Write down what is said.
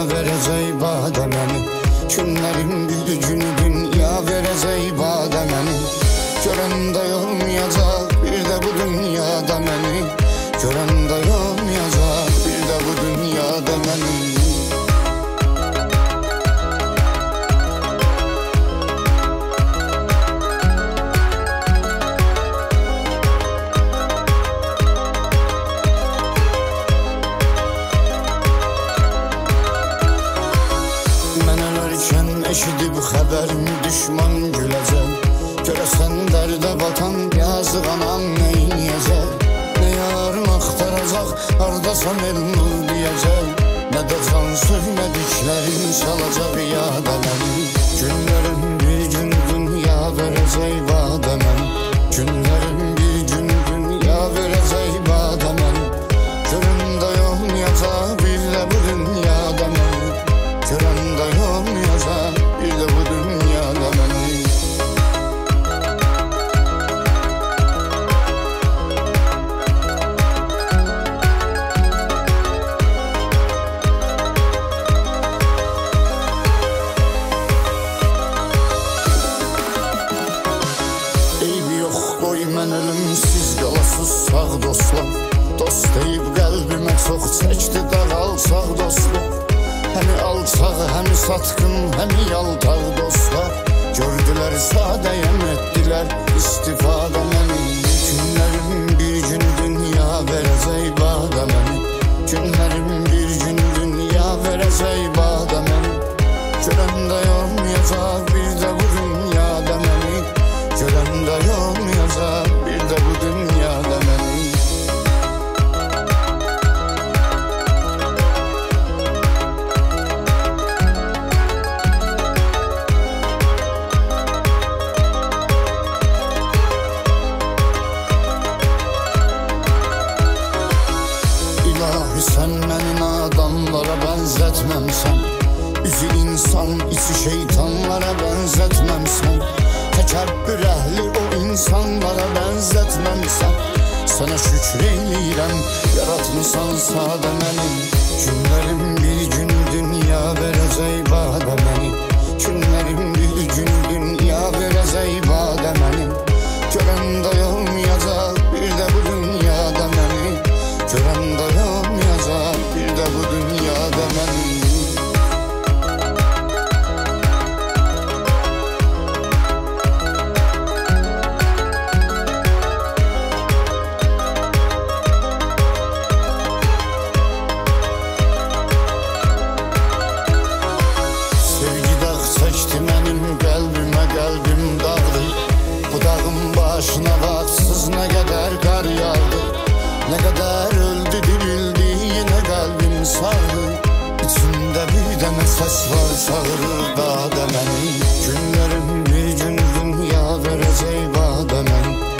verəcək badə məni. Günlərin bir günü dünya verəcək badə məni. Görəndə olmayacaq bir də bu dünyada məni. Görəndə olmayacaq bir də bu dünyada məni. Eşidib xəbərim düşman güləcək. Görəsən dərdə batan yazıq anam neyniyəcək. Nə yarın axtaracaq, hardasan elmur deyəcək. Nə də can söymədiklərin çalacaq yada məni. Günlərin bir gün dünya verəcək badə məni. Günlərin bir gün dünya verəcək badə məni. Görəndə olmayacaq bir də bu dünyada məni. Görəndə olmayacaq bir də bu dünyada məni. Eybi yox qoy mən ölüm, siz qalasız sağ dostlar. Dost deyib qəlbimə çox çəkdi dağalsaq dostlar. Həmi alçaq, həmi satqın, həmi yaltaq dostlar. Gördülər sadəyəm etdilər istifadə məni. Günlərim bir gün dünya verəcək badə məni. Günlərim bir gün dünya verəcək badə məni. Görəndə olmayacaq bir də bu dünyada məni. Görəndə olmayacaq bir də bu dünyada məni. Sən məni adamlara bənzətməmsən. Üzü insan, içi şeytanlara bənzətməmsən. Təkəbbür əhli o insanlara bənzətməmsən. Sənə şükür eyləyirəm, yaratmısan sadə məni. Günlərim bir gün dünya verəcək badə məni. Günlərim bir gün dünya verəcək badə məni. Görəndə olmayacaq bir də bu dünyada məni. Görəndə olmayacaq bir də bu dünyada məni. Sevgi dağ çəkdi mənim qəlbimə, qəlbim dağdı. Bu dağın başına vaxtsız nə qədər qar yağdı. Nə qədər öldü dirildi, yenə qəlbim sağdı. İçimdə bir dənə səs var, çağırır badə məni. Günlərim bir gün dünya verəcək badə məni.